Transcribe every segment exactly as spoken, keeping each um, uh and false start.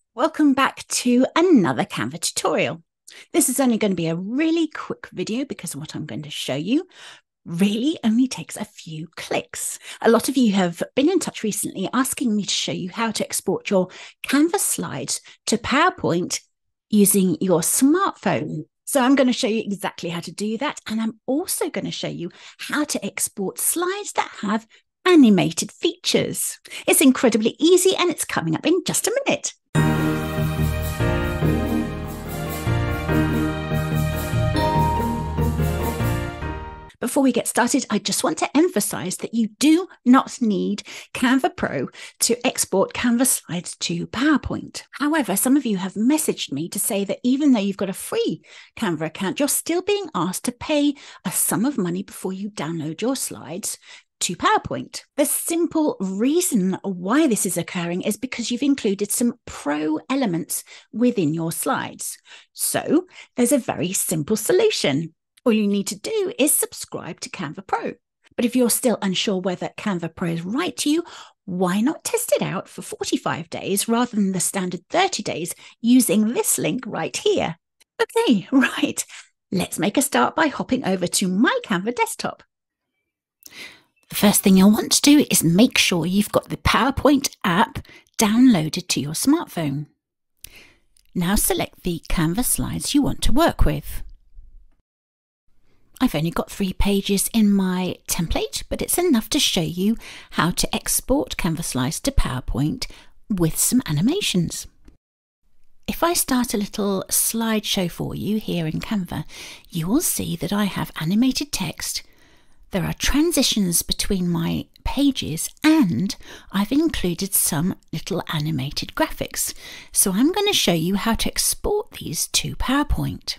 Welcome back to another Canva tutorial. This is only going to be a really quick video because what I'm going to show you really only takes a few clicks. A lot of you have been in touch recently asking me to show you how to export your Canva slides to PowerPoint using your smartphone. So I'm going to show you exactly how to do that. And I'm also going to show you how to export slides that have animated features. It's incredibly easy and it's coming up in just a minute. Before we get started, I just want to emphasize that you do not need Canva Pro to export Canva slides to PowerPoint. However, some of you have messaged me to say that even though you've got a free Canva account, you're still being asked to pay a sum of money before you download your slides to PowerPoint. The simple reason why this is occurring is because you've included some pro elements within your slides. So there's a very simple solution. All you need to do is subscribe to Canva Pro. But if you're still unsure whether Canva Pro is right to you, why not test it out for forty-five days rather than the standard thirty days using this link right here? Okay, right. Let's make a start by hopping over to my Canva desktop. The first thing you'll want to do is make sure you've got the PowerPoint app downloaded to your smartphone. Now select the Canva slides you want to work with. I've only got three pages in my template, but it's enough to show you how to export Canva slides to PowerPoint with some animations. If I start a little slideshow for you here in Canva, you will see that I have animated text. There are transitions between my pages and I've included some little animated graphics. So I'm going to show you how to export these to PowerPoint.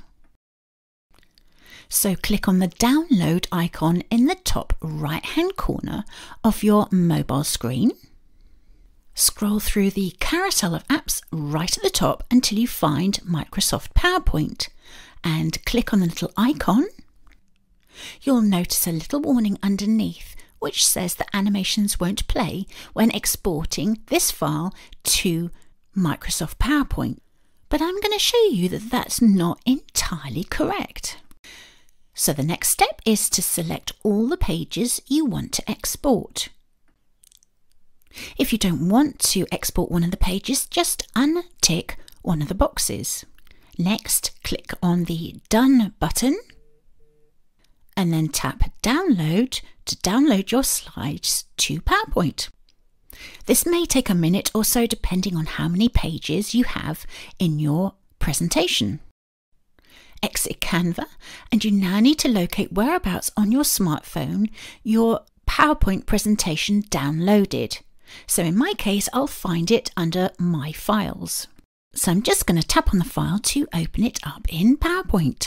So click on the download icon in the top right hand corner of your mobile screen. Scroll through the carousel of apps right at the top until you find Microsoft PowerPoint and click on the little icon. You'll notice a little warning underneath which says that animations won't play when exporting this file to Microsoft PowerPoint. But I'm going to show you that that's not entirely correct. So the next step is to select all the pages you want to export. If you don't want to export one of the pages, just untick one of the boxes. Next, click on the Done button and then tap Download to download your slides to PowerPoint. This may take a minute or so depending on how many pages you have in your presentation. Exit Canva, and you now need to locate whereabouts on your smartphone your PowerPoint presentation downloaded. So in my case, I'll find it under My Files. So I'm just going to tap on the file to open it up in PowerPoint.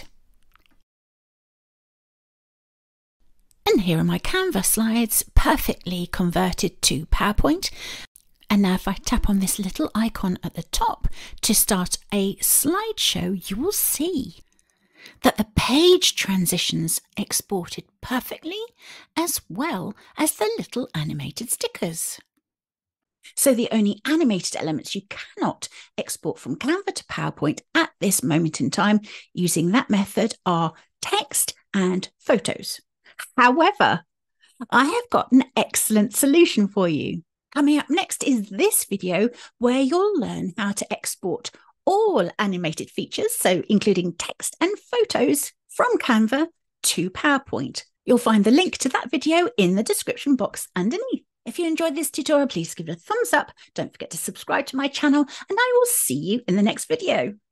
And here are my Canva slides perfectly converted to PowerPoint. And now if I tap on this little icon at the top to start a slideshow, you will see that the page transitions exported perfectly, as well as the little animated stickers. So the only animated elements you cannot export from Canva to PowerPoint at this moment in time using that method are text and photos. However, I have got an excellent solution for you. Coming up next is this video where you'll learn how to export all animated features, so including text and photos, from Canva to PowerPoint. You'll find the link to that video in the description box underneath. If you enjoyed this tutorial, please give it a thumbs up. Don't forget to subscribe to my channel, and I will see you in the next video.